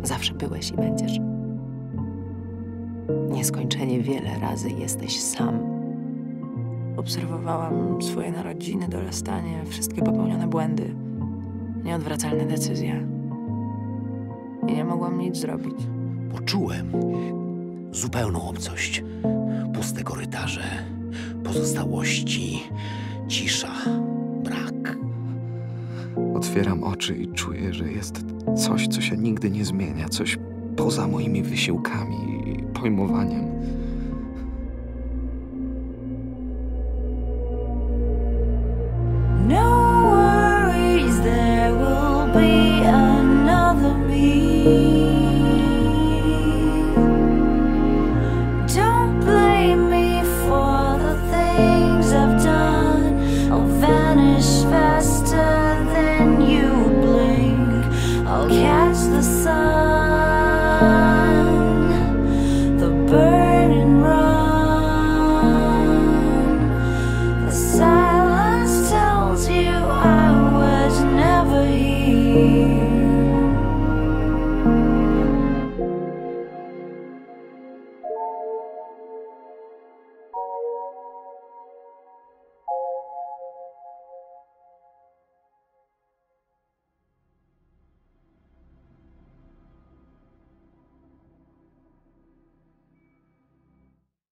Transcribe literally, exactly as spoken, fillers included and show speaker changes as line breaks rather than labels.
Zawsze byłeś i będziesz. Nieskończenie wiele razy jesteś sam. Obserwowałam swoje narodziny, dorastanie, wszystkie popełnione błędy, nieodwracalne decyzje. I nie mogłam nic zrobić.
Poczułem zupełną obcość. Puste korytarze, pozostałości, cisza, brak.
Otwieram oczy i czuję, że jest coś, co się nigdy nie zmienia, coś poza moimi wysiłkami i pojmowaniem.
No worries, there will be another me.